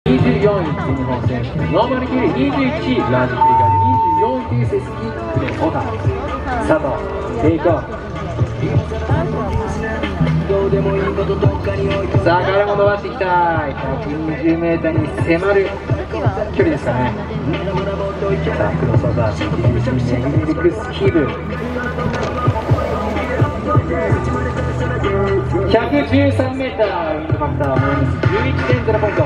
24位全日本選手権ノーマル級21位ラージフリが24位という成績プレーオーター佐藤テイクオフ。さあからも伸ばしていきたい。 120m に迫る距離ですかね。さあクロスオーバー右にルクスキーブ 113m ウィンドファクターマイナス 11.0 ポイント。